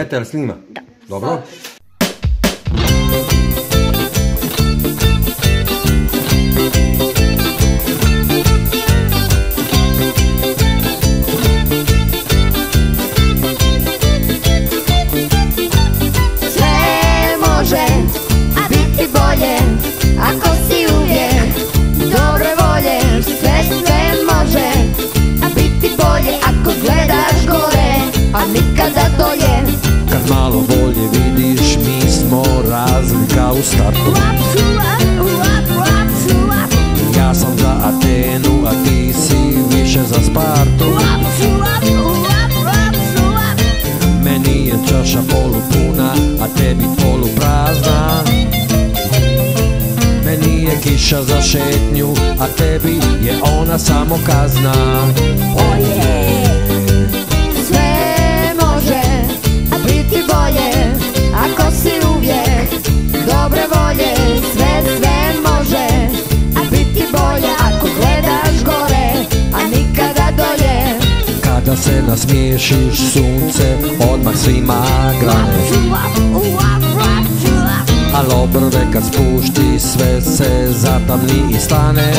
Eto, jel snima? Da. Dobro. Sve može, a biti bolje, ako si uvijek dobre volje. Sve može, a biti bolje, ako gledaš gore, a nikada dolje. Kad malo bolje vidiš, mi smo razlika u startu. Ja sam za Atenu, a ti si više za Spartu. Meni je čaša polupuna, a tebi poluprazna. Meni je kiša za šetnju, a tebi je ona samo kazna. Sve može, a biti bolje, ako si uvijek dobre volje. Sve može, a biti bolje, ako gledaš gore, a nikada dolje. Kada se nasmiješiš, sunce odmah svima grane. Al obrve kad spušti, sve se zatamni i stane.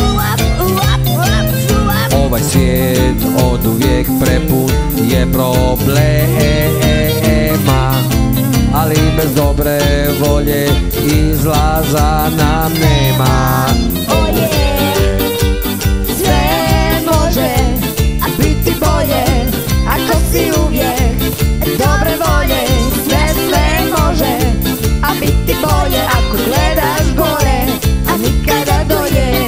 Ovaj svijet oduvijek prepun je problema, ali bez dobre volje izlaza nam nema. Sve može, a biti bolje, ako si uvijek dobre volje. Sve može, a biti bolje, ako gledaš gore, a nikada dolje.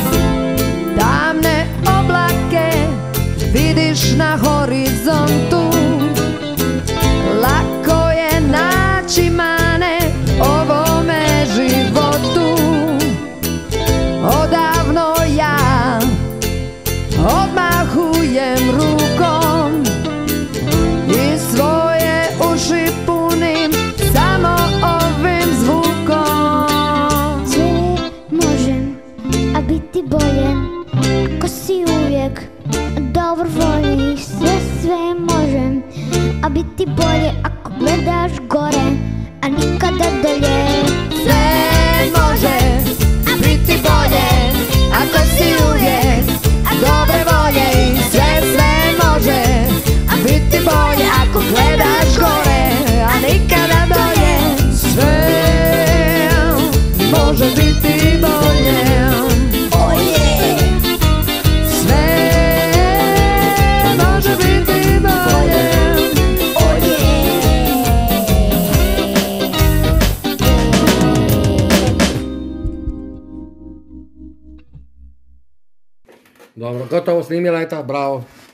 Tamne oblake vidiš na horizontu, lako je naći mane ovome životu. Odavno ja odmahujem rukom i svoje uši punim samo ovim zvukom. Sve možem, a biti bolje, ako si uvijek dobro volji. Sve možem, a biti bolje, ako gledaš gore, a nikada dolje. Sve može, a biti bolje, ako si uvijek dobre volje. I sve može, a biti bolje, ako gledaš gore, a nikada dolje. Sve može biti bolje. Sve može biti bolje. Dobro, gotovo snimila je ta, bravo.